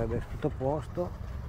dovrebbe essere tutto a posto.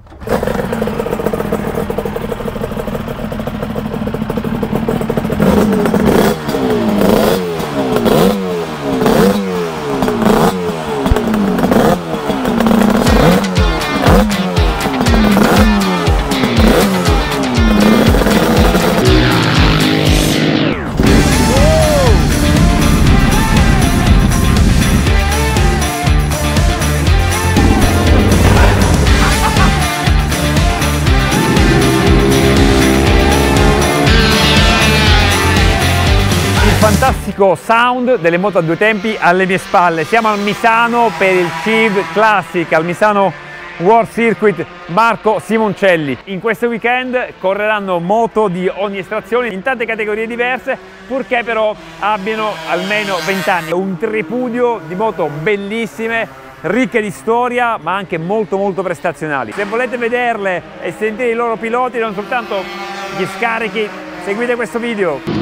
Fantastico sound delle moto a due tempi alle mie spalle. Siamo a Misano per il CIV Classic, al Misano World Circuit Marco Simoncelli. In questo weekend correranno moto di ogni estrazione in tante categorie diverse, purché però abbiano almeno 20 anni. Un tripudio di moto bellissime, ricche di storia, ma anche molto prestazionali. Se volete vederle e sentire i loro piloti, non soltanto gli scarichi, seguite questo video.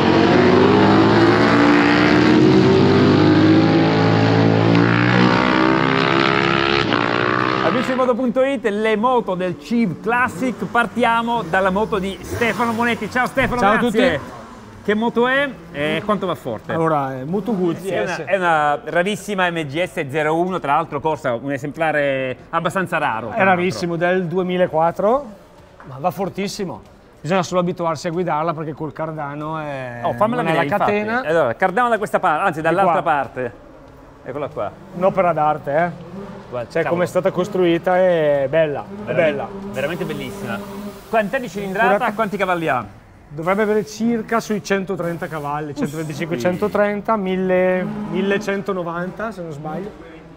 Moto.it, le moto del CIV Classic. Partiamo dalla moto di Stefano Monetti. Ciao Stefano, ciao grazie. A tutti. Che moto è e quanto va forte? Allora, è Moto Guzzi. È una rarissima MGS 01, tra l'altro corsa un esemplare abbastanza raro. È rarissimo, del 2004, ma va fortissimo. Bisogna solo abituarsi a guidarla perché col cardano è, fammela non è vedere, la catena. Infatti. Allora, cardano da questa parte, anzi dall'altra parte. Eccola qua. Un'opera d'arte, Cioè, come è stata costruita è bella, è bella. Veramente bellissima. Quant'è di cilindrata? Quanti cavalli ha? Dovrebbe avere circa sui 130 cavalli, 125-130, 1190 se non sbaglio,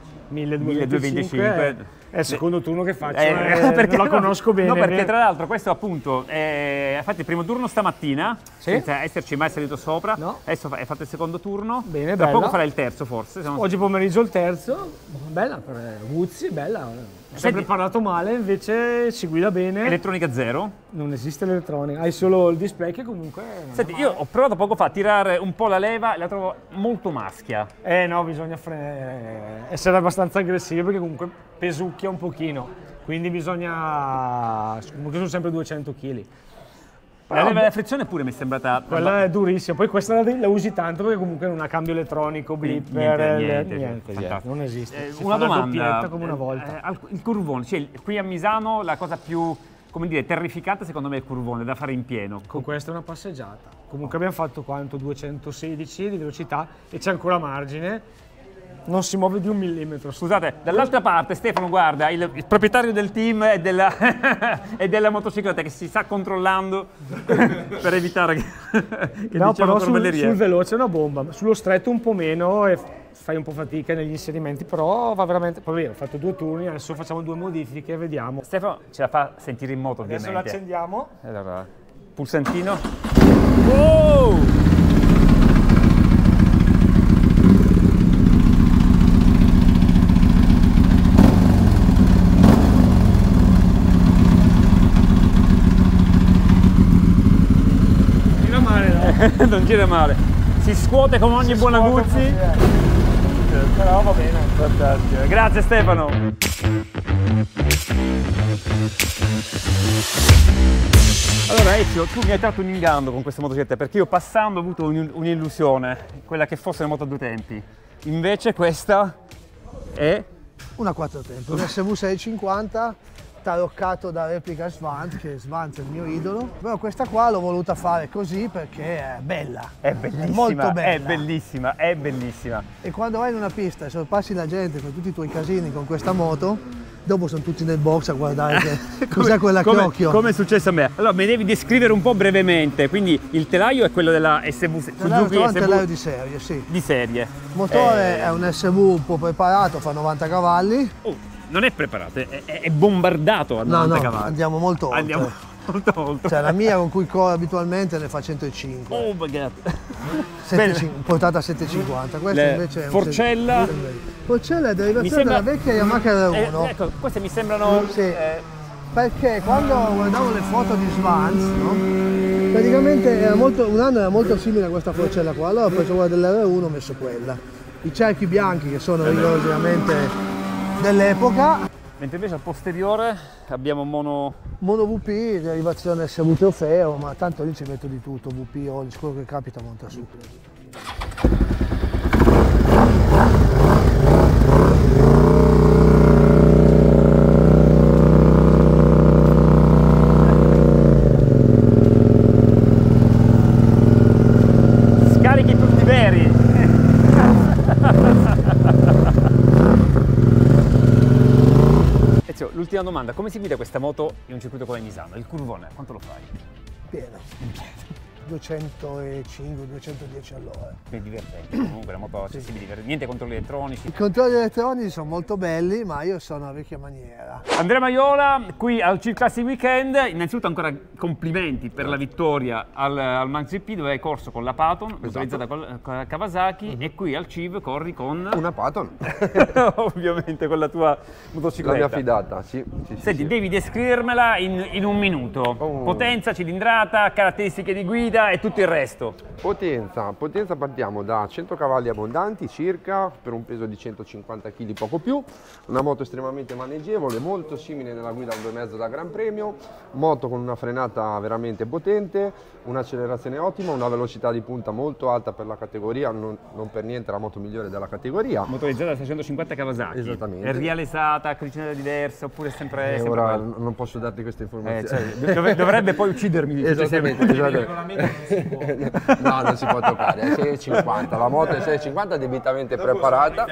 1225. È il secondo turno che faccio, perché non la conosco bene. No, perché tra l'altro questo appunto ha fatto il primo turno stamattina, senza esserci mai salito sopra. Adesso hai fatto il secondo turno, bene, tra bella. poco farà il terzo forse. Oggi pomeriggio il terzo, bella per Guzzi, bella. Ho sempre parlato male, invece si guida bene. Elettronica zero? Non esiste l'elettronica, hai solo il display che comunque... Senti, io ho provato poco fa a tirare un po' la leva e la trovo molto maschia. No, bisogna essere abbastanza aggressivi perché comunque pesucchia un pochino, quindi bisogna... comunque sono sempre 200 kg. La leva della frizione pure mi è sembrata... Quella è durissima, poi questa la usi tanto perché comunque non ha cambio elettronico, blipper, niente, non esiste. Una domanda, doppietta come una volta. Il curvone, cioè qui a Misano la cosa più, come dire, terrificante secondo me è il curvone, da fare in pieno. Con questa è una passeggiata. Comunque abbiamo fatto quanto? 216 di velocità e c'è ancora margine. Non si muove di un millimetro. Scusate, dall'altra parte Stefano guarda il proprietario del team e della motocicletta che si sta controllando per evitare che no, però sul veloce è una bomba, sullo stretto un po' meno e fai un po' fatica negli inserimenti, però va veramente... Poi ho fatto 2 turni, adesso facciamo 2 modifiche e vediamo. Stefano ce la fa sentire in moto ovviamente. Adesso l'accendiamo. Allora, pulsantino. Wow! Non gira male, si scuote come ogni buona Guzzi, però va bene. Fantastico, grazie Stefano. Allora Ezio, tu mi hai tratto un inganno con questa motocicletta perché io passando ho avuto un'illusione, quella che fosse una moto a due tempi, invece questa è una 4 tempi, un SV 650 taroccato da replica Svant, che Svant è il mio idolo, però questa qua l'ho voluta fare così perché è bella, è bellissima, è molto bella, è bellissima, è bellissima. E quando vai in una pista e sorpassi la gente con tutti i tuoi casini con questa moto, dopo sono tutti nel box a guardare cos'è quella che occhio. Come è successo a me. Allora, mi devi descrivere un po' brevemente, quindi il telaio è quello della SV, Suzuki un SV telaio di serie, sì. Di serie. Il motore è un SV un po' preparato, fa 90 cavalli. Non è preparato, è bombardato a 90 cavalli. Andiamo molto oltre. Andiamo molto oltre. Cioè la mia con cui corro abitualmente ne fa 105. Oh my god. Portata a 750. Questa invece è Forcella. Forcella è derivazione della vecchia Yamaha R1. Ecco, queste mi sembrano... Sì. Perché quando guardavo le foto di Svans, no? Praticamente un anno era molto simile a questa forcella qua, allora ho preso quella dell'R1 e ho messo quella. I cerchi bianchi che sono rigorosamente dell'epoca. Mentre invece al posteriore abbiamo mono VP, derivazione SW Trofeo, ma tanto lì ci metto di tutto, VP, Olis, quello che capita monta su. Scarichi tutti veri! L'ultima domanda, come si guida questa moto in un circuito come Misano? Il curvone, quanto lo fai? Pieno. 205, 210 all'ora. È divertente, comunque la moto accessibile, niente controlli elettronici. I controlli elettronici sono molto belli, ma io sono a vecchia maniera. Andrea Maiola, qui al CIV Classic Weekend, innanzitutto ancora complimenti per la vittoria al Manx GP dove hai corso con la Patton, utilizzata con la Kawasaki, e qui al CIV corri con... Una Patton. Ovviamente con la tua motocicletta. La mia fidata, sì. Senti, devi descrivermela in un minuto. Potenza, cilindrata, caratteristiche di guida e tutto il resto. Potenza partiamo da 100 cavalli abbondanti circa, per un peso di 150 kg poco più, una moto estremamente maneggevole, molto simile nella guida al 2.5 da Gran Premio, moto con una frenata veramente potente, un'accelerazione ottima, una velocità di punta molto alta per la categoria, non per niente la moto migliore della categoria. Motorizzata da 650 Kawasaki. Esattamente. È rialesata, cricina diversa oppure sempre ora quella? non posso darti queste informazioni. Dovrebbe poi uccidermi. Esattamente. No, non si può toccare, è 650, la moto è 650 debitamente preparata,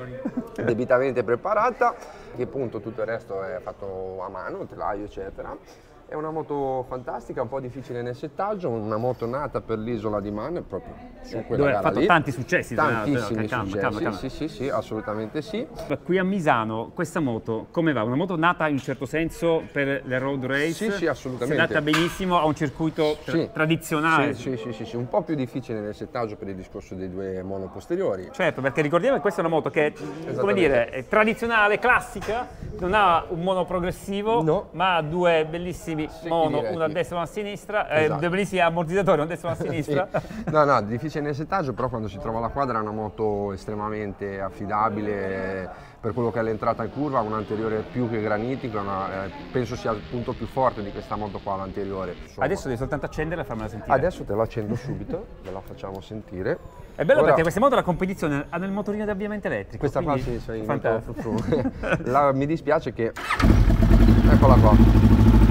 che appunto tutto il resto è fatto a mano, telaio eccetera. È una moto fantastica, un po' difficile nel settaggio, una moto nata per l'isola di Man, proprio su quella dove gara ha fatto lì. tanti successi. Tantissimi successi, calma. sì, assolutamente sì. Qui a Misano, questa moto come va? Una moto nata in un certo senso per le road race? Sì, assolutamente. Si adatta benissimo a un circuito tradizionale? Sì, un po' più difficile nel settaggio per il discorso dei due mono posteriori. Certo, perché ricordiamo che questa è una moto che, come dire, è tradizionale, classica, non ha un mono progressivo, ma ha due bellissimi mono, uno a destra e uno a sinistra, due bellissimi ammortizzatori, uno a destra e uno a sinistra. No, difficile nel settaggio, però quando si trova la quadra è una moto estremamente affidabile per quello che è l'entrata in curva, un anteriore più che granitico, penso sia il punto più forte di questa moto qua, l'anteriore. Adesso devi soltanto accenderla e farmela sentire. Adesso te la accendo subito, ve la facciamo sentire. È bello perché queste moto la competizione hanno il motorino di avviamento elettrico. Questa qua sì, fantastico. Mi dispiace che... Eccola qua.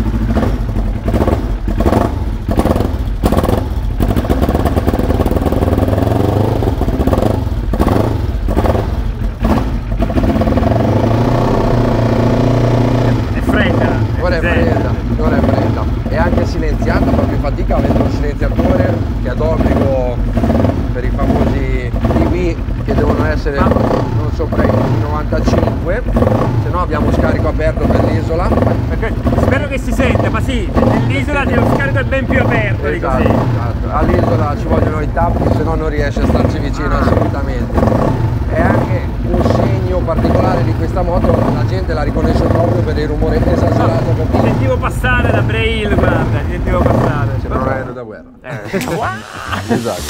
Ora è fredda. È anche silenziata, proprio fatica avendo un silenziatore che è d'obbligo per i famosi EV che devono essere non sopra i 95, se no abbiamo scarico aperto per l'isola. Spero che si senta, ma sì, nell'isola c'è lo scarico ben più aperto. Esatto. All'isola ci vogliono i tappi, se no non riesce a starci vicino assolutamente. È anche un segno particolare di questa moto, la gente la riconosce proprio per il rumore esagerato che fa. Sentivo passare da Braille, guarda, sentivo passare. Sembra un aereo da guerra. Esatto.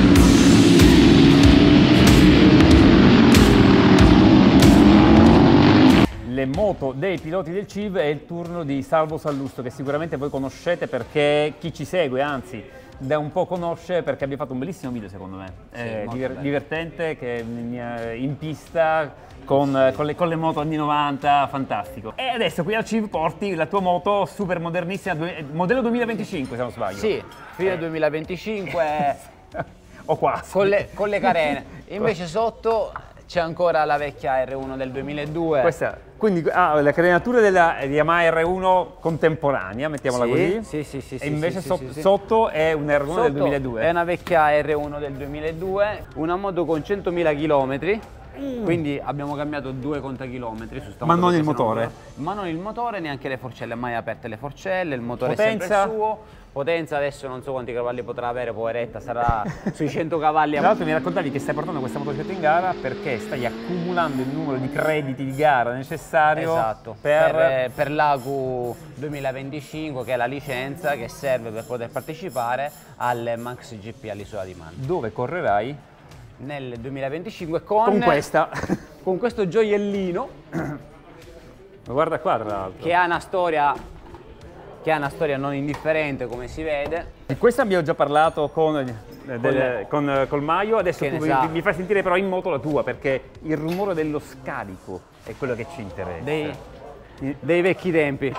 Le moto dei piloti del CIV è il turno di Salvo Sallusto, che sicuramente voi conoscete perché chi ci segue, anzi da un po' conosce, perché abbiamo fatto un bellissimo video secondo me, divertente, che in pista con le moto anni 90, fantastico. E adesso qui al CIV porti la tua moto super modernissima, modello 2025 se non sbaglio. Sì, fine 2025 o quasi. Con le carene, invece sotto c'è ancora la vecchia R1 del 2002. Quindi la carenatura della Yamaha R1 contemporanea, mettiamola così. Sì. E invece sotto è un R1 del 2002. È una vecchia R1 del 2002, una moto con 100.000 km. Quindi abbiamo cambiato 2 contachilometri su sta moto. Ma non il motore? Ma non il motore, neanche le forcelle, mai aperte le forcelle, il motore Potenza? è sempre il suo. Potenza adesso non so quanti cavalli potrà avere, poveretta, sarà sui 100 cavalli. Tra l'altro mi raccontavi che stai portando questa motocicletta in gara perché stai accumulando il numero di crediti di gara necessario per l'ACU 2025, che è la licenza che serve per poter partecipare al Manx GP all'isola di Man. Dove correrai? Nel 2025 con questa. con questo gioiellino Guarda qua, tra l'altro. Che ha una storia non indifferente, come si vede. Di questo abbiamo già parlato col Maio, adesso tu mi fai sentire però in moto la tua, perché il rumore dello scarico è quello che ci interessa. Dei vecchi tempi.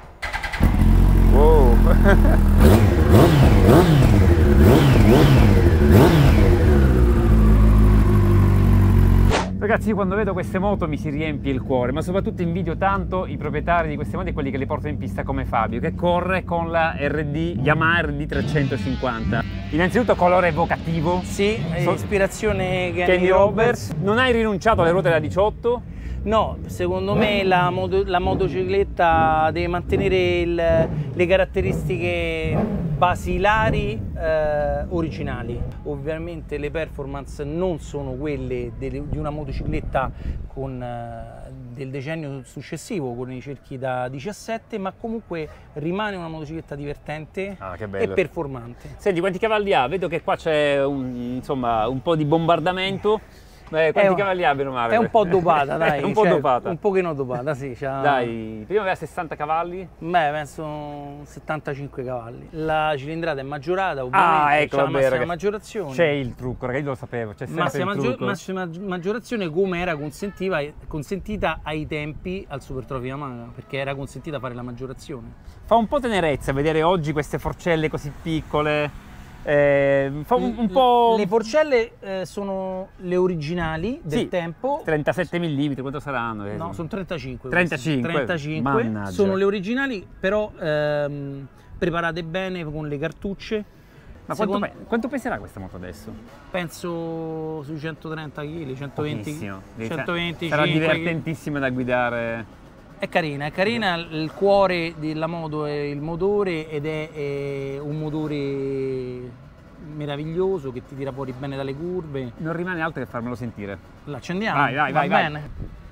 Wow. Ragazzi, io quando vedo queste moto mi si riempie il cuore, ma soprattutto invidio tanto i proprietari di queste moto e quelli che le portano in pista come Fabio, che corre con la Yamaha RD 350. Innanzitutto colore evocativo. Sì, ispirazione Kenny Roberts. Non hai rinunciato alle ruote da 18? No, secondo me la motocicletta deve mantenere le caratteristiche basilari originali. Ovviamente le performance non sono quelle di una motocicletta del decennio successivo con i cerchi da 17, ma comunque rimane una motocicletta divertente e performante. Senti, quanti cavalli ha? Vedo che qua c'è un po' di bombardamento. Quanti cavalli ha, bene o male? È un po' dopata, dai. Un po' dopata. Un pochino dopata, sì. Dai, prima aveva 60 cavalli? Beh, penso 75 cavalli. La cilindrata è maggiorata, ovviamente. Ecco, c'è la massima maggiorazione. C'è il trucco, ragazzi, io lo sapevo, c'è sempre il trucco. Massima maggiorazione come era consentita ai tempi al Super Trophy Yamaha, perché era consentita fare la maggiorazione. Fa un po' tenerezza vedere oggi queste forcelle così piccole. Fa un po'... Le forcelle sono le originali del tempo. 37 mm, quanto saranno? No, sono 35. 35. Mannaggia. Sono le originali, però preparate bene con le cartucce. Ma quanto peserà questa moto adesso? Penso sui 130 kg, 120 kg. 125. Sarà divertentissima da guidare. È carina, il cuore della moto è il motore ed è un motore meraviglioso che ti tira fuori bene dalle curve. Non rimane altro che farmelo sentire. L'accendiamo? Vai. Bene.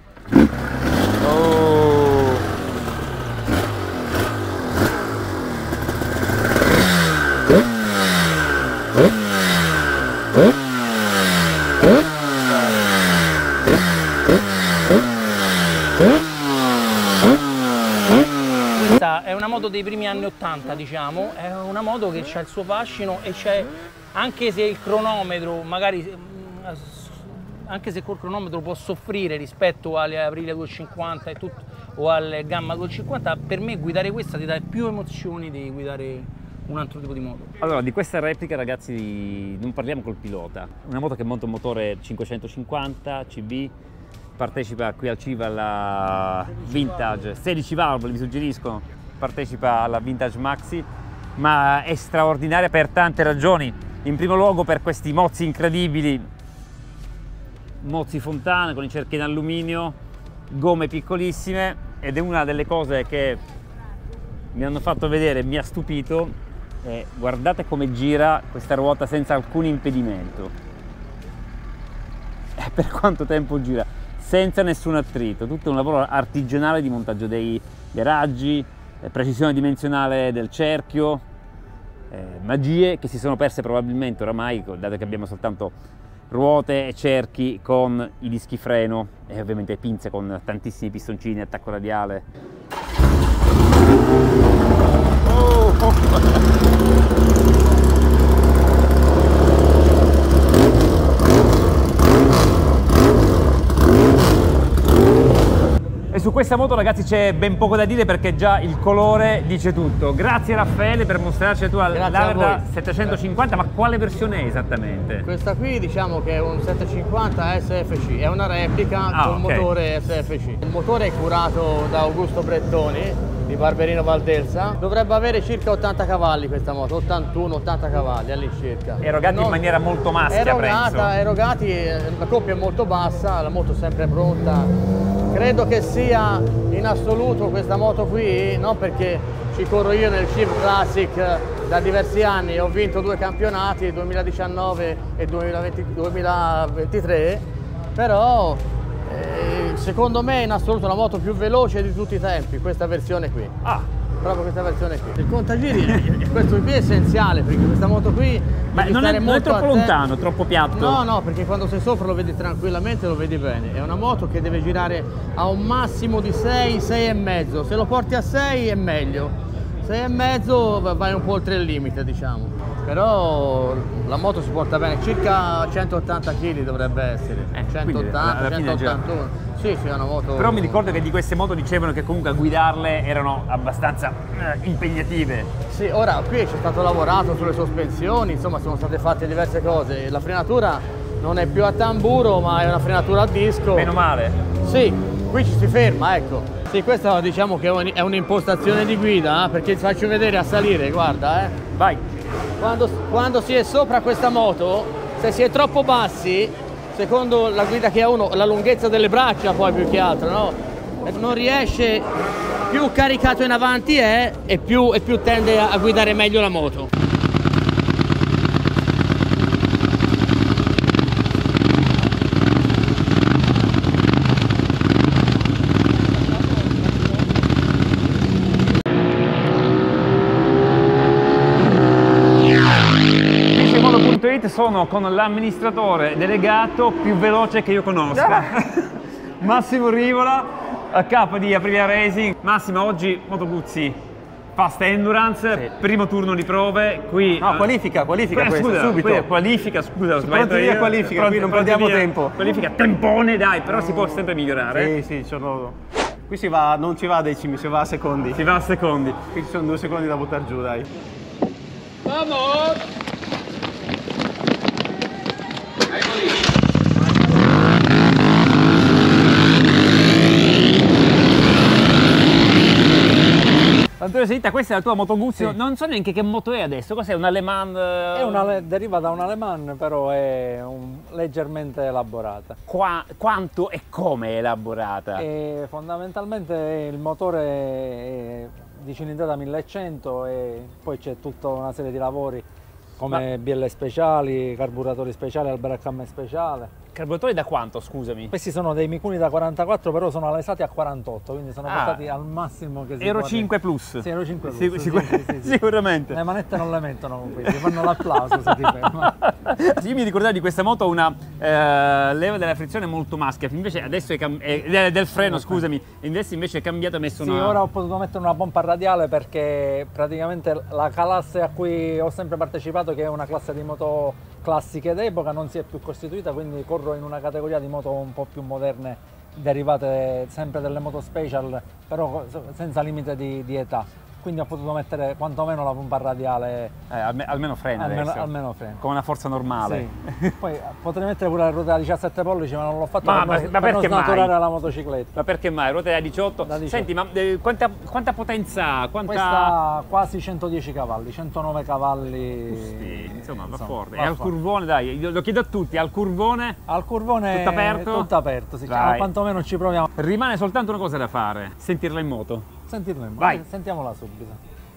È una moto dei primi anni 80, diciamo, è una moto che ha il suo fascino e c'è, anche se il cronometro, magari, anche se col cronometro può soffrire rispetto alle Aprilia 250 e tutto, o al Gamma 250, per me guidare questa ti dà più emozioni di guidare un altro tipo di moto. Allora, di questa replica, ragazzi, non parliamo col pilota. Una moto che monta un motore 550 CB, partecipa qui al CIV alla Vintage 16 valvole, vi suggerisco, partecipa alla Vintage Maxi, ma è straordinaria per tante ragioni. In primo luogo per questi mozzi incredibili, mozzi fontana con i cerchi in alluminio, gomme piccolissime, ed è una delle cose che mi hanno fatto vedere, mi ha stupito, guardate come gira questa ruota senza alcun impedimento. Per quanto tempo gira? Senza nessun attrito, tutto un lavoro artigianale di montaggio dei raggi, precisione dimensionale del cerchio, magie che si sono perse probabilmente oramai, dato che abbiamo soltanto ruote e cerchi con i dischi freno e ovviamente pinze con tantissimi pistoncini, attacco radiale. E su questa moto, ragazzi, c'è ben poco da dire perché già il colore dice tutto. Grazie Raffaele per mostrarci la tua Laverda 750, ma quale versione è esattamente? Questa qui diciamo che è un 750 SFC, è una replica con motore SFC. Il motore è curato da Augusto Brettoni di Barberino Valdelsa. Dovrebbe avere circa 80 cavalli questa moto, 81-80 cavalli all'incirca. Erogati in maniera molto maschia, erogati, la coppia è molto bassa, la moto è sempre pronta. Credo che sia in assoluto questa moto qui, non perché ci corro io nel CIV Classic da diversi anni, ho vinto 2 campionati, 2019 e 2023, però secondo me è in assoluto la moto più veloce di tutti i tempi, questa versione qui. proprio questa versione qui. Il contagiri, questo qui è essenziale, perché questa moto qui Ma non è troppo lontano, troppo piatto? No, perché quando sei sopra lo vedi tranquillamente, lo vedi bene. È una moto che deve girare a un massimo di 6, 6 e mezzo. Se lo porti a 6 è meglio. 6 e mezzo vai un po' oltre il limite, diciamo. Però la moto si porta bene, circa 180 kg dovrebbe essere. 180, 181. Sì, è una moto. Però mi ricordo che di queste moto dicevano che comunque a guidarle erano abbastanza impegnative. Sì, ora qui c'è stato lavorato sulle sospensioni, insomma sono state fatte diverse cose. La frenatura non è più a tamburo, ma è una frenatura a disco. Meno male. Sì, qui ci si ferma, ecco. Sì, questa diciamo che è un'impostazione di guida, perché ti faccio vedere a salire, guarda, Vai. Quando si è sopra questa moto, se si è troppo bassi, secondo la guida che ha uno, la lunghezza delle braccia poi più che altro, no? Non riesce, più caricato in avanti è e più tende a guidare meglio la moto. Sono con l'amministratore delegato più veloce che io conosca. Massimo Rivola, a capo di Aprilia Racing. Massimo, oggi Moto Guzzi Fast Endurance, sì. Primo turno di prove qui. No, qualifica questa, scusa, subito. Qualifica, scusa, ho sbagliato io. Qualifica, qui non perdiamo tempo. Qualifica, tempone, dai, però si può sempre migliorare. Sì, qui si va, non si va a decimi, si va a secondi. Si va a secondi. Qui ci sono 2 secondi da buttare giù, dai. Vamos! Antonio Senitta, questa è la tua Moto Guzzi, sì. Non so neanche che moto è adesso, cos'è? Una Le Mans? Deriva da una Le Mans, però è leggermente elaborata. Quanto e come è elaborata? Fondamentalmente il motore è di cilindrata 1100 e poi c'è tutta una serie di lavori come bielle speciali, carburatori speciali, alberaccamme speciale. Carburatori da quanto, scusami? Questi sono dei Mikuni da 44, però sono alesati a 48, quindi sono portati al massimo che si Euro può. 5 plus? Sì, Euro 5 plus. Sì. Sicuramente. Le manette non le mettono con questi, fanno l'applauso se ti ferma. Io mi ricordavo di questa moto una leva della frizione molto maschia, invece adesso è del freno, scusami, invece è cambiato e messo una... Sì, ora ho potuto mettere una pompa radiale perché praticamente la classe a cui ho sempre partecipato, che è una classe di moto classiche d'epoca, non si è più costituita, quindi corro in una categoria di moto un po' più moderne, derivate sempre delle moto special, però senza limite di età. Quindi ho potuto mettere quantomeno la pompa radiale. Almeno frena almeno frena. Con una forza normale. Sì. Poi potrei mettere pure le ruote da 17 pollici, ma non l'ho fatto per non snaturare la motocicletta. Ma perché mai? Ruote da 18? Senti, ma quanta potenza ha? Questa quasi 110 cavalli, 109 cavalli. Sì, insomma, va forte. E al curvone, dai, lo chiedo a tutti, al curvone? Al curvone tutto aperto? Tutto aperto, sì, quantomeno ci proviamo. Rimane soltanto una cosa da fare, sentirla in moto. Sentirlo in moto. Vai. Sentiamola subito.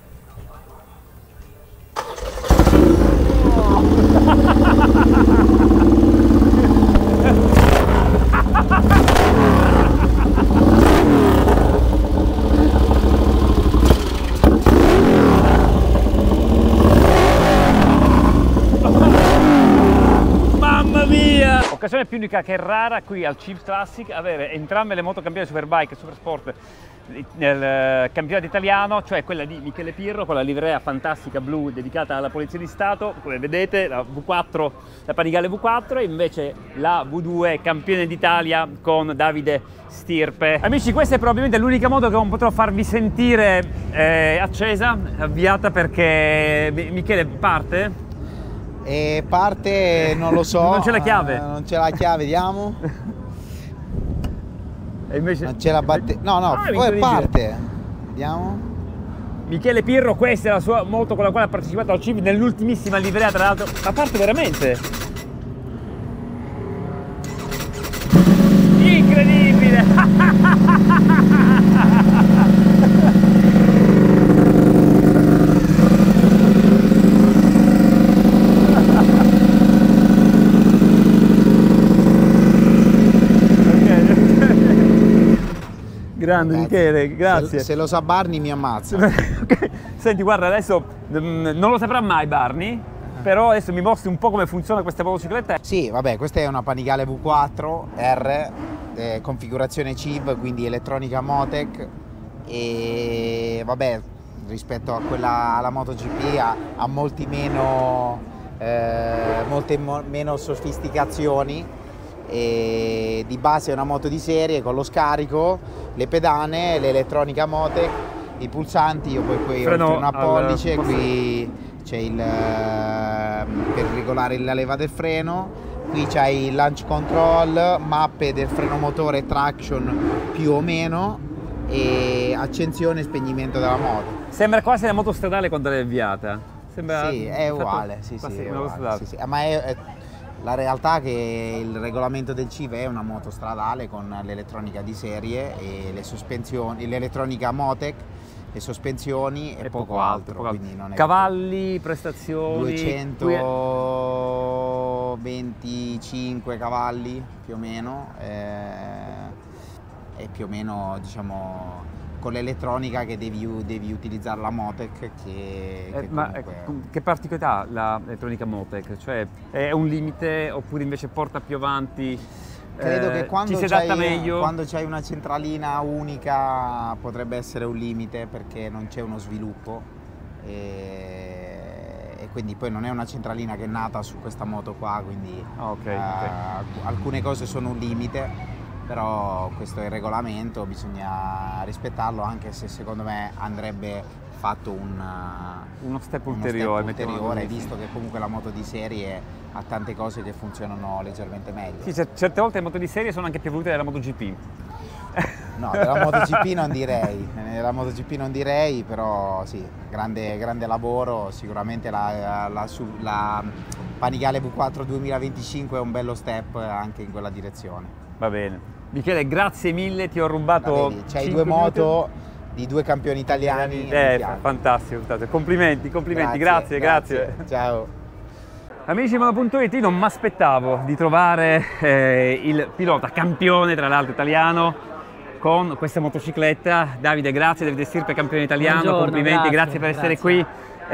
Mamma mia! Occasione più unica che rara qui al Chief Classic avere entrambe le moto campioni Superbike e Supersport nel campionato italiano, cioè quella di Michele Pirro con la livrea fantastica blu dedicata alla Polizia di Stato, come vedete la V4, la Panigale V4, e invece la V2 campione d'Italia con Davide Stirpe. Amici, questa è probabilmente l'unica moto che non potrò farvi sentire accesa, avviata, perché Michele parte? Parte, non lo so. Non c'è la chiave? Non c'è la chiave, vediamo. E invece... Non c'è la batteria. No, poi parte. Vediamo. Michele Pirro, questa è la sua moto con la quale ha partecipato al CIV nell'ultimissima livrea, tra l'altro. Ma parte veramente? Incredibile! Grande Michele, grazie. Se lo sa Barney mi ammazza. Okay. Senti, guarda, adesso non lo saprà mai Barney, però adesso mi mostri un po' come funziona questa motocicletta. Sì, vabbè, questa è una Panigale V4 R, configurazione CIV, quindi elettronica Motec, e vabbè, rispetto a quella alla MotoGP ha molte meno sofisticazioni, e di base è una moto di serie con lo scarico, le pedane, l'elettronica Motec, i pulsanti, io poi qui ho una pollice, qui c'è per regolare la leva del freno, qui c'hai il launch control, mappe del freno motore e traction più o meno, e accensione e spegnimento della moto. Sembra quasi la moto stradale quando l'hai avviata. Sembra sì, è uguale, sì, è uguale, sì. Ma la realtà è che il regolamento del CIV è una moto stradale con l'elettronica di serie e le sospensioni, l'elettronica Motec, le sospensioni e poco altro. Quindi non è cavalli, prestazioni? 225 cavalli più o meno, e più o meno, diciamo, con l'elettronica che devi utilizzare la Motec, ma che particolarità ha l'elettronica Motec? Cioè è un limite oppure invece porta più avanti? Credo che ci si adatta meglio? Quando c'hai una centralina unica potrebbe essere un limite, perché non c'è uno sviluppo, e quindi poi non è una centralina che è nata su questa moto qua, quindi alcune cose sono un limite. Però questo è il regolamento, bisogna rispettarlo, anche se secondo me andrebbe fatto uno step ulteriore, visto che comunque la moto di serie ha tante cose che funzionano leggermente meglio. Sì, certe volte le moto di serie sono anche più evolute della MotoGP. No, della MotoGP non direi, della MotoGP non direi, però sì, grande lavoro, sicuramente la Panigale V4 2025 è un bello step anche in quella direzione. Va bene. Michele, grazie mille, ti ho rubato. C'hai due moto di due campioni italiani. Fantastico, complimenti, grazie. Ciao. Amici di Moto.it, non mi aspettavo di trovare il pilota campione, tra l'altro italiano, con questa motocicletta. Davide Stirpe, campione italiano. Buongiorno, complimenti, grazie per essere qui.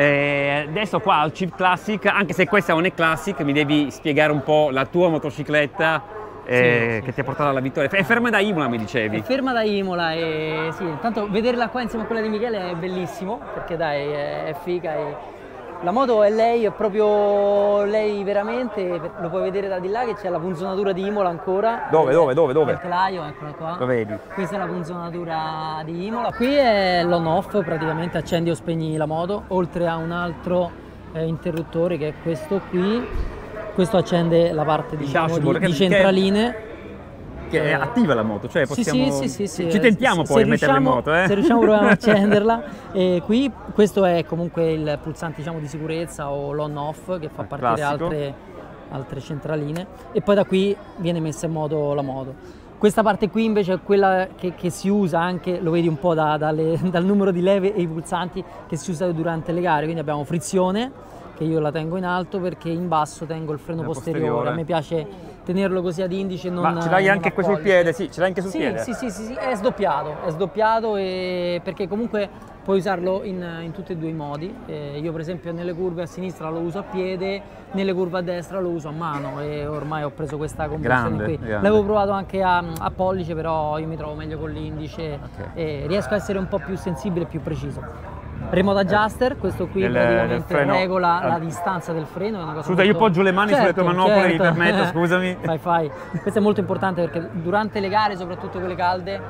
Adesso qua al CIV Classic, anche se questa non è Classic, mi devi spiegare un po' la tua motocicletta. Che ti ha portato alla vittoria. È ferma da Imola, mi dicevi? È ferma da Imola, e sì, intanto vederla qua insieme a quella di Michele è bellissimo, perché dai, è figa. La moto è lei, è proprio lei veramente, lo puoi vedere da di là che c'è la punzonatura di Imola ancora. Dove? Il telaio, eccola qua. Lo vedi? Questa è la punzonatura di Imola. Qui è l'on-off, praticamente accendi o spegni la moto, oltre a un altro interruttore che è questo qui. Questo accende la parte di centraline. Che è attiva la moto, cioè possiamo... Sì. Ci tentiamo poi a metterla in moto, Se riusciamo proviamo ad accenderla. E qui questo è comunque il pulsante, diciamo, di sicurezza, o l'on-off, che fa partire altre centraline. E poi da qui viene messa in moto la moto. Questa parte qui invece è quella che si usa anche, lo vedi un po' dal numero di leve e i pulsanti, che si usa durante le gare. Quindi abbiamo frizione, che io la tengo in alto perché in basso tengo il freno posteriore. A me piace tenerlo così ad indice. Ma ce l'hai anche qui sul piede? Sì, ce l'hai anche sul piede? Sì, è sdoppiato, perché comunque puoi usarlo in tutti e due i modi. Io per esempio nelle curve a sinistra lo uso a piede, nelle curve a destra lo uso a mano, e ormai ho preso questa conversione qui. L'avevo provato anche a pollice, però io mi trovo meglio con l'indice, e riesco a essere un po' più sensibile e più preciso. Remote adjuster, questo qui praticamente regola la distanza del freno. È una cosa Scusa, io poggio le mani sulle tue manopole, mi permetto, scusami. Fai. Questo è molto importante, perché durante le gare, soprattutto quelle calde,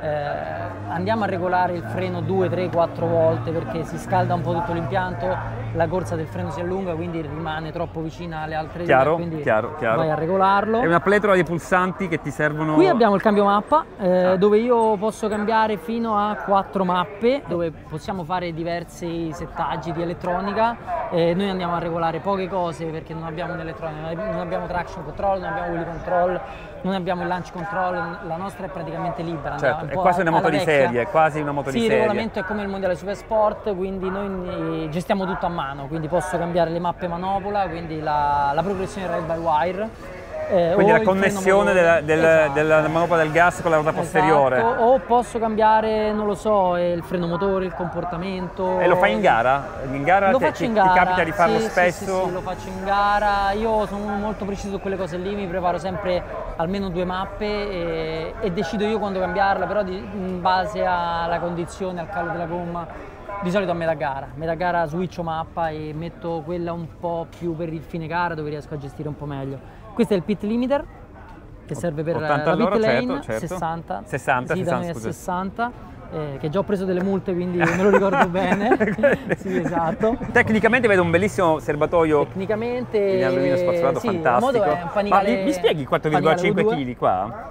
andiamo a regolare il freno 2, 3, 4 volte, perché si scalda un po' tutto l'impianto, la corsa del freno si allunga, quindi rimane troppo vicina alle altre chiaro, quindi chiaro. vai a regolarlo. È una pletora di pulsanti che ti servono. Qui abbiamo il cambio mappa, dove io posso cambiare fino a 4 mappe, dove possiamo fare diversi settaggi di elettronica. Noi andiamo a regolare poche cose, perché non abbiamo un'elettronica, non abbiamo traction control, non abbiamo wheel control, non abbiamo il launch control, la nostra è praticamente libera. Certo, è quasi una moto di serie, è quasi una moto di serie. Sì, il regolamento è come il mondiale Super Sport, quindi noi gestiamo tutto a mano, quindi posso cambiare le mappe manopola, quindi la progressione ride by wire. Quindi la connessione della manopla del gas con la ruota posteriore. O posso cambiare, non lo so, il freno motore, il comportamento. E lo fai in gara? In gara lo faccio in gara. Ti capita di farlo spesso? Sì, lo faccio in gara. Io sono molto preciso su quelle cose lì, mi preparo sempre almeno 2 mappe e decido io quando cambiarla, però in base alla condizione, al calo della gomma. Di solito a metà gara switcho mappa e metto quella un po' più per il fine gara dove riesco a gestire un po' meglio. Questo è il pit limiter che serve per la pit lane, certo. 60, sì, da noi è 60, che già ho preso delle multe quindi me lo ricordo bene. Sì, esatto. Tecnicamente vedo un bellissimo serbatoio. Tecnicamente in alluminio spazzolato, sì, fantastico. La moto è un panigale. Ma mi spieghi 4,5 kg qua?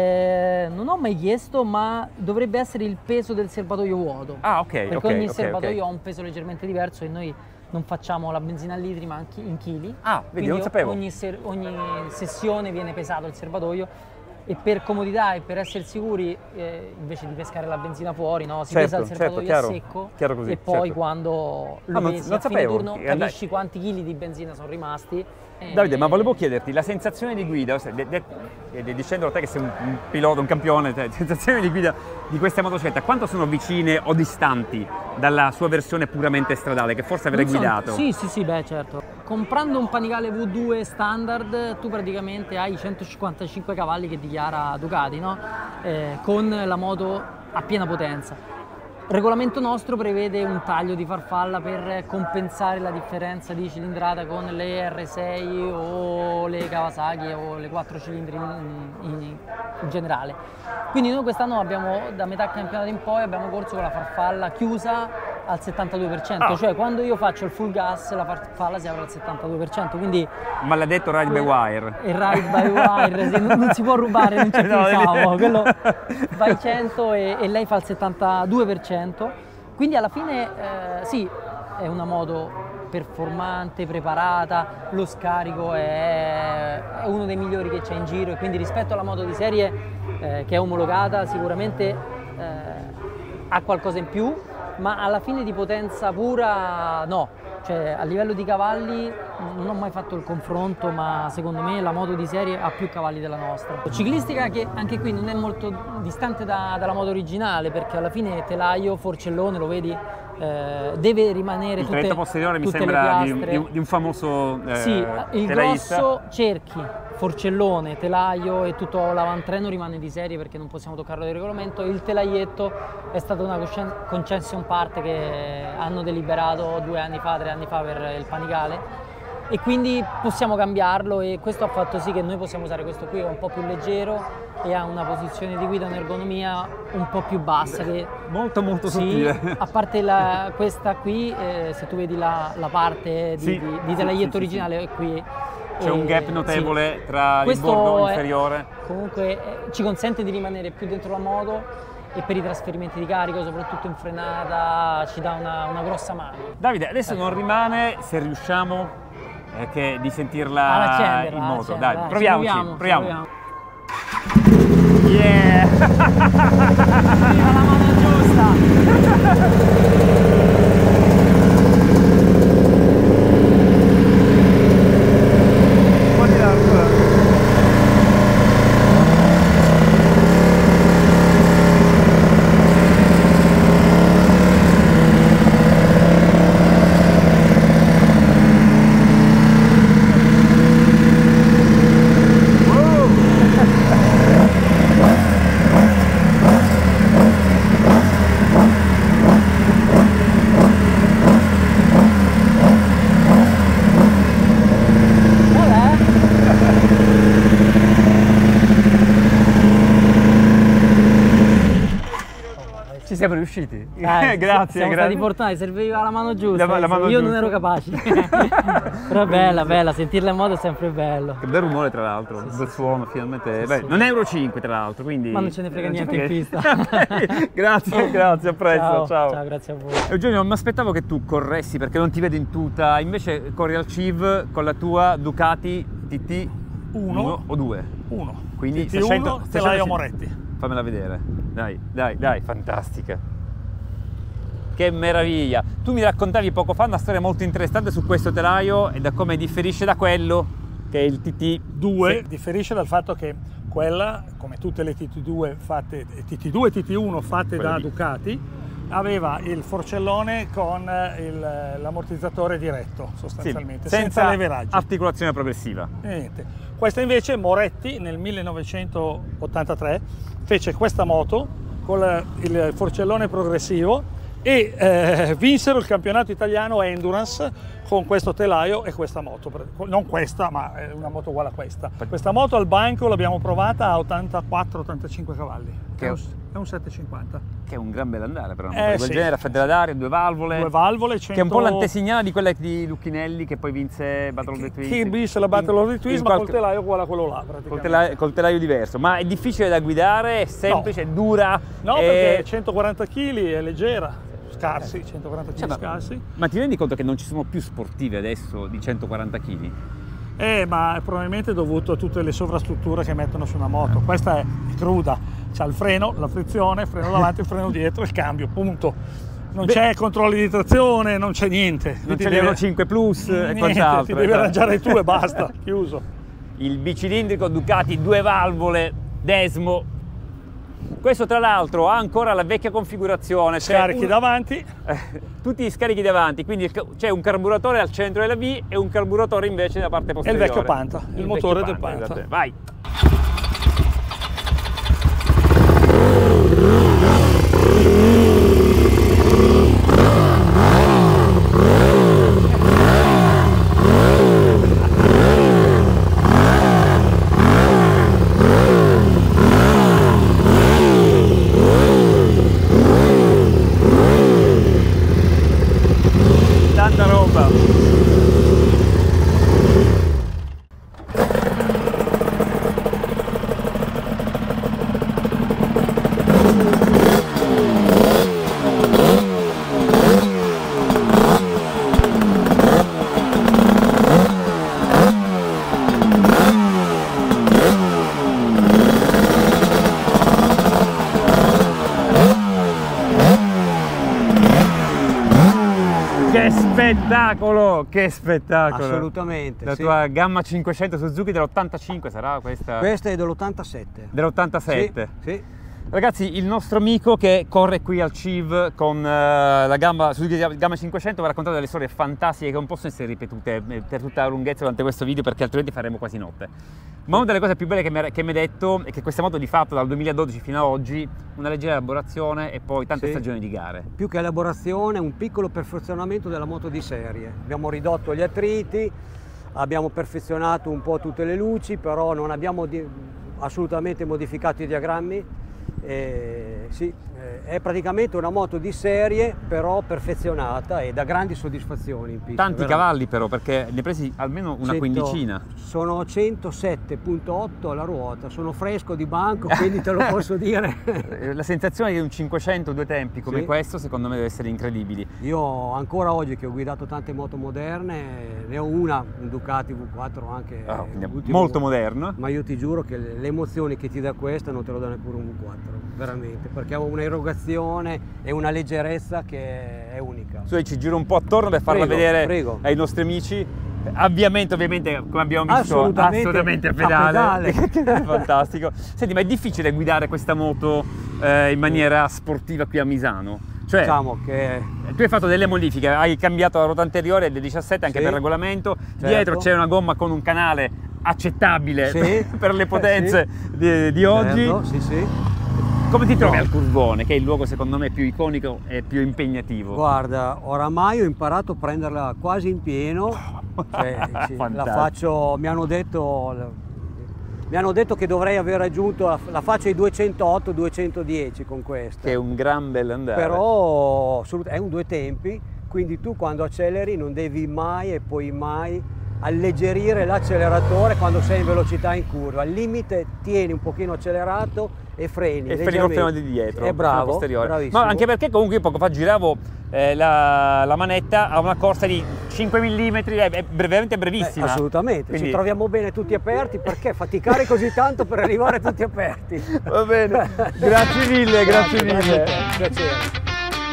Non ho mai chiesto, ma dovrebbe essere il peso del serbatoio vuoto. Ah, ok. Perché ogni serbatoio ha un peso leggermente diverso e noi non facciamo la benzina a litri ma in chili. Ah, vedi, non sapevo. Ogni sessione viene pesato il serbatoio e per comodità e per essere sicuri, invece di pescare la benzina fuori, no, si pesa il serbatoio a secco così, e poi quando lo pesi a fine turno capisci quanti chili di benzina sono rimasti. Davide, ma volevo chiederti, la sensazione di guida, dicendo a te che sei un pilota, un campione, sensazione di guida di questa motocicletta, quanto sono vicine o distanti dalla sua versione puramente stradale, che forse avrei guidato? Sì, beh, certo. Comprando un panigale V2 standard, tu praticamente hai 155 cavalli che dichiara Ducati, no? Con la moto a piena potenza. Il regolamento nostro prevede un taglio di farfalla per compensare la differenza di cilindrata con le R6 o le Kawasaki o le 4 cilindri in generale. Quindi noi quest'anno da metà campionato in poi abbiamo corso con la farfalla chiusa al 72%, cioè quando io faccio il full gas la farfalla si apre al 72%, quindi... Maledetto ride by wire. Il ride by wire, sì, non si può rubare, non c'è più diciamo, quello vai 100 e lei fa il 72%, quindi alla fine sì, è una moto performante, preparata, lo scarico è uno dei migliori che c'è in giro e quindi rispetto alla moto di serie che è omologata sicuramente ha qualcosa in più, ma alla fine di potenza pura no, cioè a livello di cavalli non ho mai fatto il confronto, ma secondo me la moto di serie ha più cavalli della nostra. Ciclistica che anche qui non è molto distante dalla moto originale, perché alla fine telaio, forcellone, lo vedi, deve rimanere il tretto posteriore mi sembra di un famoso sì, il telaista. grosso cerchi, forcellone, telaio e tutto l'avantreno rimane di serie perché non possiamo toccarlo del regolamento. Il telaietto è stata una concession parte che hanno deliberato 2 anni fa, 3 anni fa per il panigale e quindi possiamo cambiarlo e questo ha fatto sì che noi possiamo usare questo qui, è un po' più leggero e ha una posizione di guida, un'ergonomia un po' più bassa che molto sì, sottile. A parte questa qui, se tu vedi la parte di telaietto originale qui c'è un gap notevole tra il bordo inferiore. Comunque ci consente di rimanere più dentro la moto e per i trasferimenti di carico, soprattutto in frenata, ci dà una grossa mano. Davide, adesso non rimane, se riusciamo, di sentirla in moto. Dai, proviamo. Yeah! Viva la mano giusta! Ci siamo riusciti. Grazie. Siamo stati fortunati, serviva la mano giusta. Io non ero capace. Però è bella, sentirla in moto è sempre bello. Che bel rumore tra l'altro, un bel suono finalmente. Beh, non è Euro 5 tra l'altro, quindi... Ma non ce ne frega niente in pista. Grazie, a presto. Ciao, grazie a voi. Eugenio, non mi aspettavo che tu corressi perché non ti vedo in tuta, invece corri al CIV con la tua Ducati TT 1 o 2? 1. Quindi TT 1 telaio Moretti. Fammela vedere, dai, fantastica. Che meraviglia! Tu mi raccontavi poco fa una storia molto interessante su questo telaio e da come differisce da quello che è il TT2. Sì. Differisce dal fatto che quella, come tutte le TT2 e TT1 fatte da Ducati, aveva il forcellone con l'ammortizzatore diretto sostanzialmente, sì, senza leveraggi. Articolazione progressiva. Niente. Questa invece Moretti nel 1983 fece questa moto con il forcellone progressivo e vinsero il campionato italiano Endurance con questo telaio e questa moto, non questa ma è una moto uguale a questa. Questa moto al banco l'abbiamo provata a 84-85 cavalli, è un 750. Che è un gran bell'andare per una moto di quel genere, a fredda d'aria, due valvole, 100... che è un po' l'antesignana di quella di Lucchinelli che poi vinse Battle of the Twists. Chi vinse la Battle of the Twists, ma col telaio uguale a quello là praticamente. Col telaio diverso, ma è difficile da guidare, è semplice, è dura? No, perché 140 kg è leggera. Scarsi, 140 kg scarsi. Ma ti rendi conto che non ci sono più sportive adesso di 140 kg? Ma è probabilmente dovuto a tutte le sovrastrutture che mettono su una moto. Questa è cruda, c'ha il freno, la frizione, il freno davanti, il freno dietro, il cambio, punto. Non c'è controlli di trazione, non c'è niente. Non c'è l'Euro 5 Plus e quant'altro. Ti devi arrangiare tu e basta, chiuso. Il bicilindrico Ducati, due valvole, Desmo. Questo tra l'altro ha ancora la vecchia configurazione, scarichi davanti, tutti gli scarichi davanti, quindi c'è un carburatore al centro della V e un carburatore invece nella parte posteriore. È il vecchio Panther, il motore del Panther. Vai! Tanta roba! Che spettacolo, che spettacolo! Assolutamente. La tua gamma 500 Suzuki dell'85 sarà questa? Questa è dell'87. Dell'87? Sì. Ragazzi, il nostro amico che corre qui al CIV con la Suzuki gamma 500 vi ha raccontato delle storie fantastiche che non possono essere ripetute per tutta la lunghezza durante questo video, perché altrimenti faremo quasi notte. Ma una delle cose più belle che mi ha detto è che questa moto di fatto dal 2012 fino ad oggi una leggera elaborazione e poi tante stagioni di gare. Più che elaborazione, un piccolo perfezionamento della moto di serie. Abbiamo ridotto gli attriti, abbiamo perfezionato un po' tutte le luci, però non abbiamo assolutamente modificato i diagrammi. È praticamente una moto di serie però perfezionata e da grandi soddisfazioni in pista. Tanti cavalli però, perché ne hai presi almeno una quindicina. Sono 107.8 alla ruota, sono fresco di banco, quindi te lo posso dire. La sensazione di un 500 due tempi come questo secondo me deve essere incredibile. Io ancora oggi che ho guidato tante moto moderne, ne ho un Ducati V4 anche molto moderno, ma io ti giuro che le emozioni che ti dà questa non te lo dà neppure un V4, veramente, perché ha un'erogazione e una leggerezza che è unica. Ci giro un po' attorno per farla vedere ai nostri amici. Avviamento ovviamente, come abbiamo visto, assolutamente a pedale. Fantastico. Senti, ma è difficile guidare questa moto in maniera sportiva qui a Misano? Cioè, diciamo che tu hai fatto delle modifiche, hai cambiato la ruota anteriore del 17 anche per regolamento, dietro c'è una gomma con un canale accettabile per le potenze di oggi. Come ti trovi al curvone, che è il luogo secondo me più iconico e più impegnativo? Guarda, oramai ho imparato a prenderla quasi in pieno, la faccio, mi hanno detto che dovrei aver raggiunto, la faccio ai 208-210 con questa. Che è un gran bell'andare. Però è un due tempi, quindi tu quando acceleri non devi mai e poi mai alleggerire l'acceleratore quando sei in velocità in curva. Al limite tieni un pochino accelerato e freni. E freni col freno di dietro. È bravo, posteriore. Bravissimo. Ma anche perché comunque io poco fa giravo la manetta a una corsa di 5 mm, è veramente brevissima. Assolutamente, quindi ci troviamo bene tutti aperti, perché faticare così tanto per arrivare tutti aperti? Va bene, grazie mille, grazie mille. Piacere.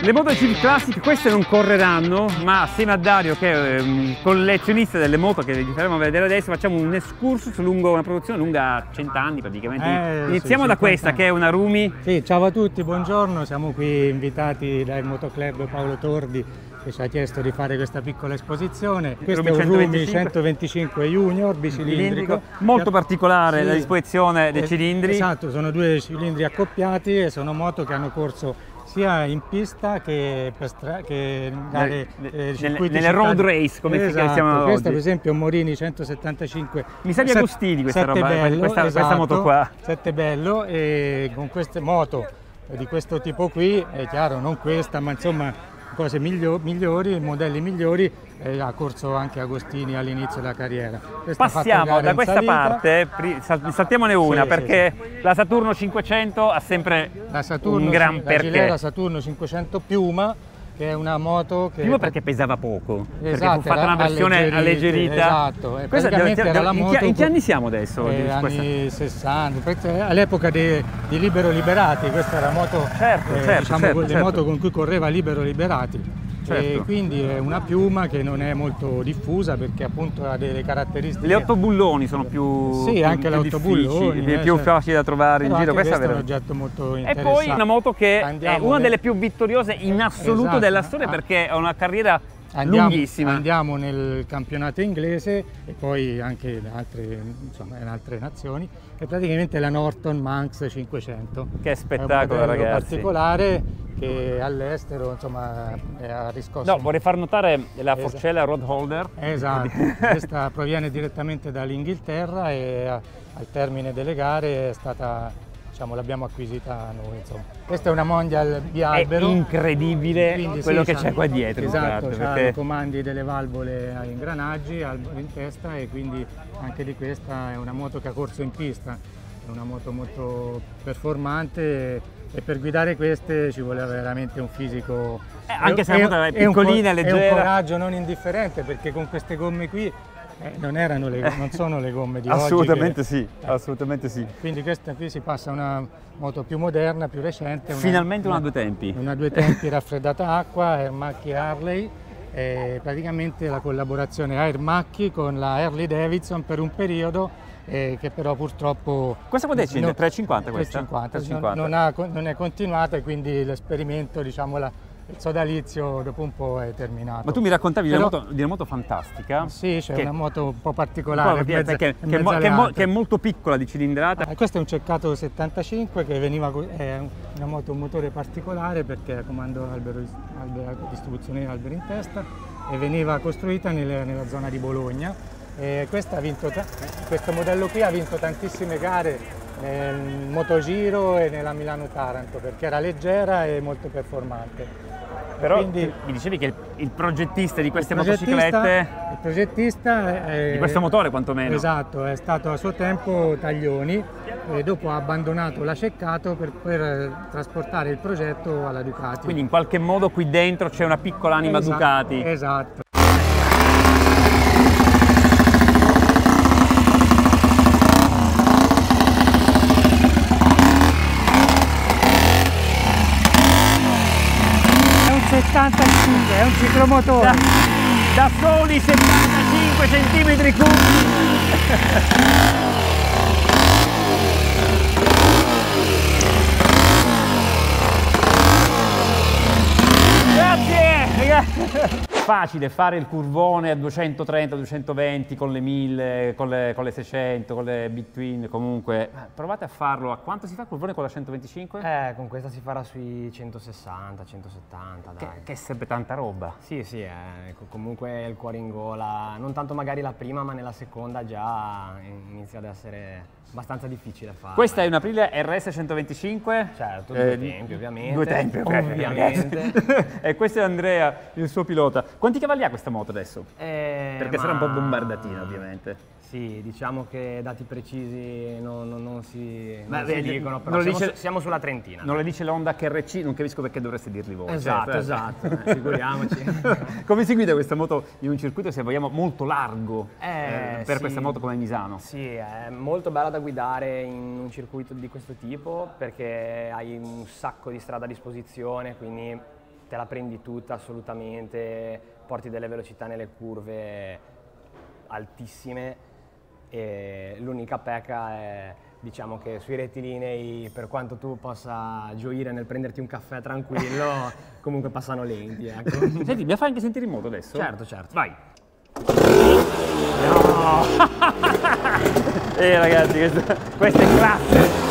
Le moto Civic Classic, queste non correranno, ma assieme a Dario, che è un collezionista delle moto che vi faremo vedere adesso, facciamo un excursus lungo una produzione lunga 100 anni praticamente. Iniziamo da questa, che è una Rumi. Sì, ciao a tutti, buongiorno, siamo qui invitati dal Motoclub Paolo Tordi, che ci ha chiesto di fare questa piccola esposizione. Questo è un Rumi 125 Junior bicilindrico. Molto particolare la disposizione dei cilindri. Esatto, sono 2 cilindri accoppiati e sono moto che hanno corso sia in pista che per circuiti nelle road race, come si chiamano. Questo per esempio è un Morini 175. Mi sa di Agostini questa roba, questa moto qua. Settebello, e con queste moto di questo tipo qui, è chiaro, non questa, ma insomma cose migliori, modelli migliori, ha corso anche Agostini all'inizio della carriera. Passiamo da questa parte, saltiamone una, perché la Saturno 500 ha sempre un gran perché. La Saturno 500 Piuma, che è una moto che... Piuma perché pesava poco, perché fu fatta una versione alleggerita. Esatto, era la moto... In che anni siamo adesso? Anni 60, all'epoca di Libero Liberati, questa era la moto, le moto con cui correva Libero Liberati. E quindi è una piuma che non è molto diffusa perché appunto ha delle caratteristiche. Le 8 bulloni sono più anche le 8 bulloni più facili da trovare in giro. Questo è un oggetto molto interessante. E poi una moto che è una delle più vittoriose in assoluto della storia, perché ha una carriera lunghissima. Andiamo nel campionato inglese e poi anche in altre nazioni, e praticamente la Norton Manx 500. Che spettacolo, ragazzi! Particolare che all'estero insomma ha riscosso. No, vorrei far notare la forcella Road Holder. Esatto, questa proviene direttamente dall'Inghilterra e al termine delle gare è stata, l'abbiamo acquisita noi, insomma. Questa è una Mondial bialbero. È incredibile quello che c'è qua dietro. Esatto, perché i comandi delle valvole a ingranaggi, in testa, e quindi anche di questa è una moto che ha corso in pista. È una moto molto performante e per guidare queste ci voleva veramente un fisico, anche se la moto è piccolina e leggera, e un coraggio non indifferente, perché con queste gomme qui non sono le gomme di assolutamente oggi. Assolutamente sì. Quindi questa qui si passa a una moto più moderna, più recente. Finalmente una 2 tempi. Una 2 tempi raffreddata acqua, Air Macchi Harley. Praticamente la collaborazione Air Macchi con la Harley Davidson per un periodo, che però purtroppo... Questa quant'è? 350 questa? 350. Non è continuata, e quindi l'esperimento, il sodalizio dopo un po' è terminato. Ma tu mi raccontavi di una moto fantastica. Sì, c'è una moto un po' particolare, che è molto piccola di cilindrata. Questo è un Ceccato 75 che è una moto, un motore particolare perché ha comando distribuzione albero in testa, e veniva costruita nella zona di Bologna. Questo modello qui ha vinto tantissime gare nel Motogiro e nella Milano-Taranto, perché era leggera e molto performante. Però quindi, mi dicevi che il progettista di queste motociclette... Il progettista di questo motore quantomeno. Esatto, è stato a suo tempo Taglioni, e dopo ha abbandonato la Ceccato per trasportare il progetto alla Ducati. Quindi in qualche modo qui dentro c'è una piccola anima Ducati. Esatto. È un ciclomotore da soli 75 cm3. Grazie! Facile fare il curvone a 230, 220 con le 1000, con le 600, con le between, comunque. Provate a farlo. A quanto si fa il curvone con la 125? Con questa si farà sui 160, 170, dai. Che è sempre tanta roba. Sì, comunque il cuore in gola, non tanto magari la prima, ma nella seconda già inizia ad essere abbastanza difficile fare. Questa è una Aprilia RS 125? Certo, 2 tempi ovviamente. 2 tempi, ovviamente. E questo è Andrea, il suo pilota. Quanti cavalli ha questa moto adesso? Perché sarà un po' bombardatina, ovviamente. Sì, diciamo che dati precisi non si dicono, però siamo sulla trentina. Non le dice l'Honda HRC, non capisco perché dovreste dirli voi. Esatto, figuriamoci. Come si guida questa moto in un circuito, se vogliamo, molto largo per questa moto come Misano? Sì, è molto bella da guidare in un circuito di questo tipo, perché hai un sacco di strada a disposizione, quindi te la prendi tutta assolutamente, porti delle velocità nelle curve altissime e l'unica pecca è, diciamo, che sui rettilinei, per quanto tu possa gioire nel prenderti un caffè tranquillo, comunque passano lenti, ecco. Senti, mi fa anche sentire in moto adesso? Certo, certo. Vai. No! Ragazzi, questa è classe!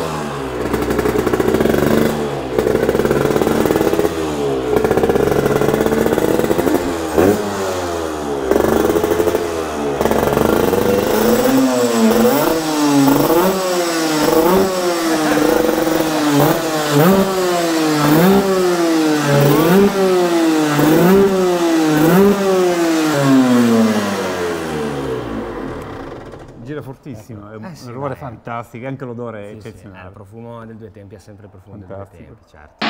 Fortissimo, è un rumore fantastico, anche l'odore è eccezionale. Il profumo del Due Tempi è sempre il profumo fantastico. del Due Tempi, certo.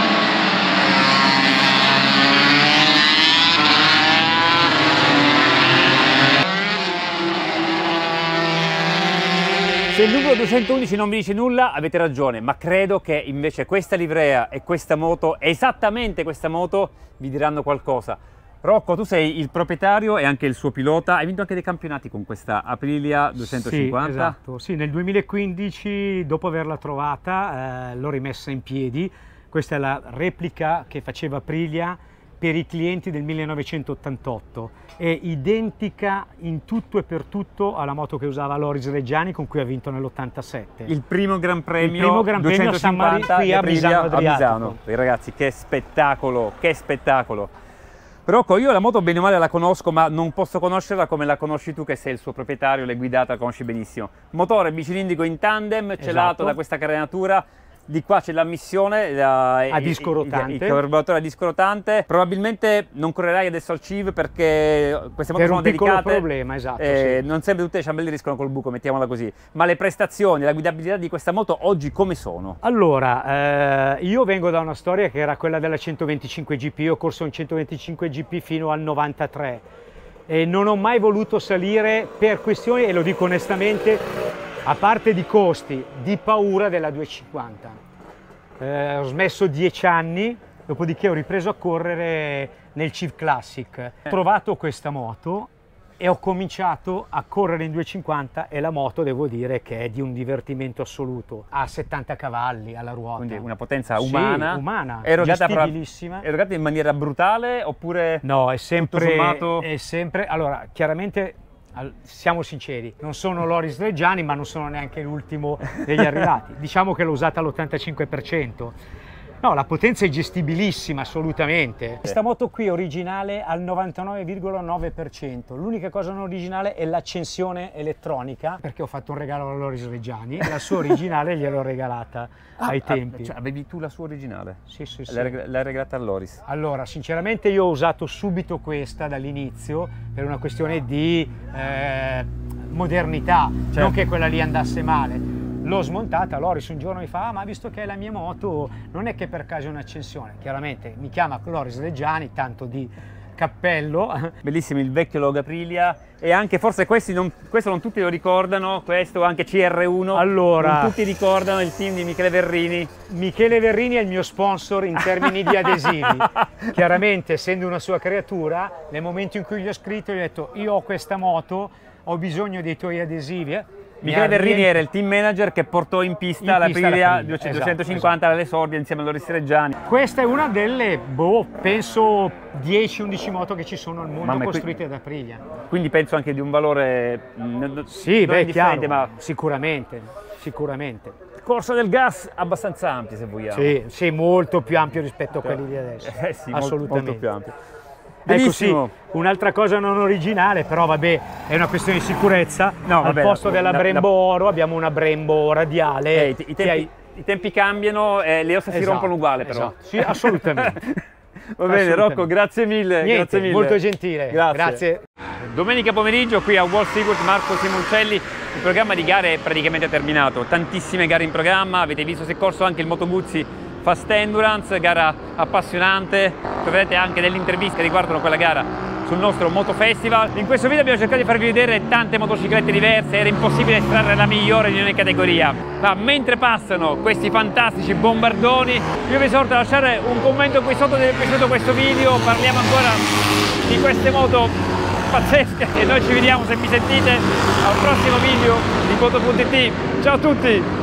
Se il numero 211 non vi dice nulla, avete ragione, ma credo che invece questa livrea e questa moto, esattamente questa moto, vi diranno qualcosa. Rocco, tu sei il proprietario e anche il suo pilota, hai vinto anche dei campionati con questa Aprilia 250? Sì, esatto. Sì, nel 2015, dopo averla trovata, l'ho rimessa in piedi. Questa è la replica che faceva Aprilia per i clienti del 1988. È identica in tutto e per tutto alla moto che usava Loris Reggiani, con cui ha vinto nell'87. Il primo Gran Premio, il primo Gran Premio 250 qui a Misano Adriatico. Ragazzi, che spettacolo, che spettacolo! Rocco, io la moto bene o male la conosco, ma non posso conoscerla come la conosci tu, che sei il suo proprietario, l'hai guidata, la conosci benissimo. Motore bicilindrico in tandem, celato da questa carenatura. Di qua c'è l'ammissione a disco rotante, il carburatore a disco rotante. Probabilmente non correrai adesso al CIV perché queste moto sono delicate. Per un piccolo problema, esatto. Sì. Non sempre tutte le ciambelle riscono col buco, mettiamola così. Ma le prestazioni, la guidabilità di questa moto oggi come sono? Allora, io vengo da una storia che era quella della 125 GP, ho corso in 125 GP fino al 93 e non ho mai voluto salire per questioni, e lo dico onestamente, a parte di costi, di paura della 250. Ho smesso 10 anni, dopodiché ho ripreso a correre nel CIV Classic. Ho trovato questa moto e ho cominciato a correre in 250 e la moto, devo dire, che è di un divertimento assoluto. Ha 70 cavalli alla ruota. Quindi una potenza umana. Sì, umana, gestibilissima. Erogata in maniera brutale oppure... No, è sempre... Allora, chiaramente... Siamo sinceri, non sono Loris Reggiani, ma non sono neanche l'ultimo degli arrivati. Diciamo che l'ho usata all'85%. No, la potenza è gestibilissima, assolutamente. Questa moto qui è originale al 99,9%. L'unica cosa non originale è l'accensione elettronica, perché ho fatto un regalo a Loris Reggiani. La sua originale gliel'ho regalata ai tempi. Cioè, avevi tu la sua originale? Sì, sì, sì. L'hai regalata a Loris? Allora, sinceramente io ho usato subito questa dall'inizio per una questione di modernità, certo. Non che quella lì andasse male. L'ho smontata, Loris un giorno mi fa: ma visto che è la mia moto, non è che per caso è un'accensione. Chiaramente mi chiama Loris Reggiani, tanto di cappello. Bellissimo il vecchio logo Aprilia, e anche forse questo non tutti lo ricordano, questo anche CR1. Allora, non tutti ricordano il team di Michele Verrini. Michele Verrini è il mio sponsor in termini di adesivi. Chiaramente, essendo una sua creatura, nel momento in cui gli ho scritto, gli ho detto: io ho questa moto, ho bisogno dei tuoi adesivi. Michele Verrini era il team manager che portò in pista la Aprilia 250 all'esordio insieme a Loris Reggiani. Questa è una delle, penso 10-11 moto che ci sono al mondo costruite da Aprilia. Quindi penso anche di un valore sì, beh, chiaro, ma sicuramente. Corsa del gas abbastanza ampia, se vogliamo. Sì, molto più ampio rispetto a quelli di adesso. Sì, assolutamente. Molto più ampio. Ecco, sì, un'altra cosa non originale, però vabbè, è una questione di sicurezza. Al posto della Brembo Oro abbiamo una Brembo radiale. I tempi cambiano, le ossa si rompono uguale però. Esatto. Sì, assolutamente. Va bene, Rocco, grazie mille. Niente, grazie mille. Molto gentile. Grazie. Domenica pomeriggio qui a World Circuit, Marco Simoncelli, il programma di gare è praticamente terminato. Tantissime gare in programma, avete visto si è corso anche il Moto Guzzi Fast Endurance, gara appassionante. Troverete anche delle interviste che riguardano quella gara sul nostro Moto Festival. In questo video abbiamo cercato di farvi vedere tante motociclette diverse, era impossibile estrarre la migliore di ogni categoria, ma mentre passano questi fantastici bombardoni io vi esorto a lasciare un commento qui sotto se vi è piaciuto questo video. Parliamo ancora di queste moto pazzesche e noi ci vediamo, se mi sentite, al prossimo video di Moto.it. Ciao a tutti!